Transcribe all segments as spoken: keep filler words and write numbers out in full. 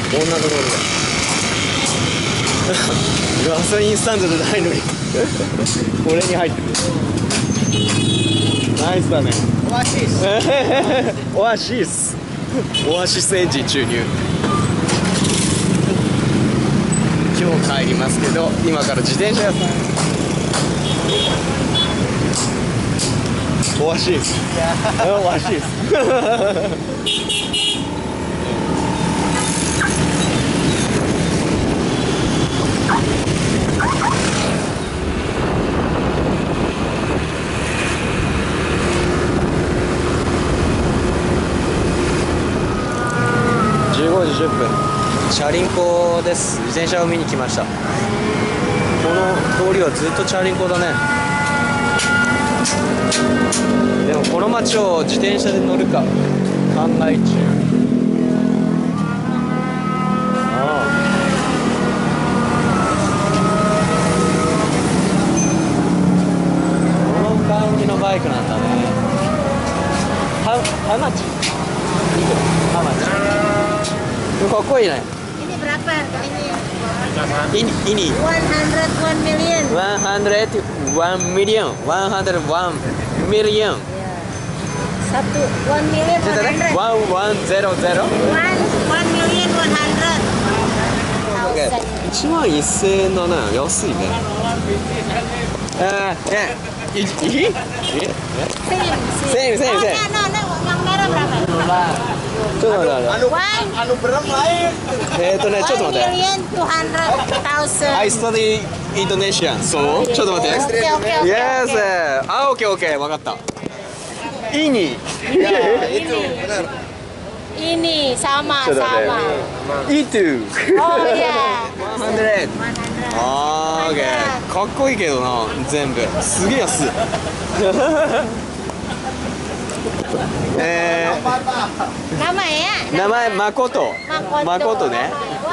こんなところでガソリンスタンドじゃないのにこれに入ってる。ナイスだね。 オアシスオアシスオアシスエンジン注入。今日帰りますけど、今から自転車屋さん。オアシスオアシスじゅうごじじゅっぷん、チャリンコです。自転車を見に来ました。この通りはずっとチャリンコだね。でもこの街を自転車で乗るか考え中。ああ、この感じのバイクなんだね。は、ハマチハマチかっこいいね。 Ini berapa harganya? Ini ini one hundred one million. one hundred one million one hundred one million. Satu one million one hundred. one one zero zero. One one million one hundred. いちまんせんえんだね。安いね。えー、えいいいええ Same, Same, same, same. Oh, no, no, yang merah berapa? ちょっと待って待って。 One えーとね、ちょっと one 待って。 million two hundred thousand. I study Indonesian, so ちょっと待って。 Oke, oke, oke. Yes. あ、オッケーオッケー、わかった。イニ。 Ini sama, ちょっと待 sama. って。イトゥ。 Oh ya. one hundred. one hundred. あー、オッケー。かっこいいけどな、全部。すげえ安い。えー、 Namanya? 名前誠。 Makoto. 誠ね。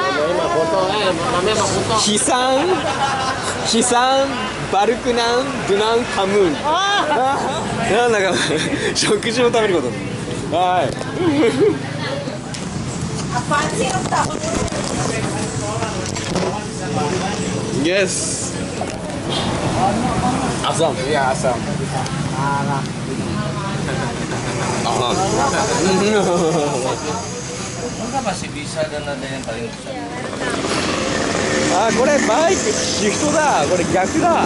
Wah. ヒサンヒサンバルクナンドゥナンハムーン。 Oh. なんだか食事を食べることに。はい。 Apaan sih lu tahu? Yes. Asam. Iya asam. Asam. Enggak masih bisa dan ada yang paling besar. あ、これバイクシフトだ。これ逆だ。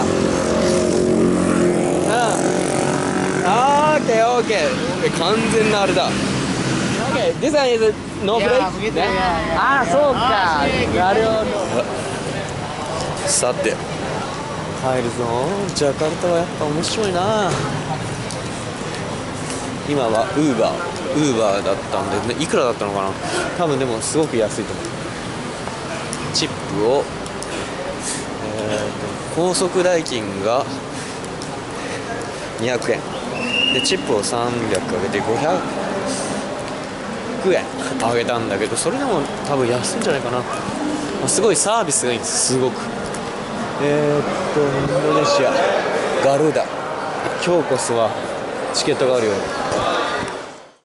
あー、オッケーオッケー。完全なあれだ。Okay, this one is no brake. Ya, begitu ya, ya. あー、そうか。なるほど。さて、帰るぞ。ジャカルタはやっぱ面白いな。今はウーバー、ウーバーだったんで、ね、いくらだったのかな。多分でもすごく安いと思う。チップを、えーと、高速代金がにひゃくえんで、チップをさんびゃくかけてごひゃくえんあげたんだけど、それでも多分安いんじゃないかな。すごいサービスがいいんです。すごく。えー、っとインドネシアガルーダ、今日こそはチケットがあるように。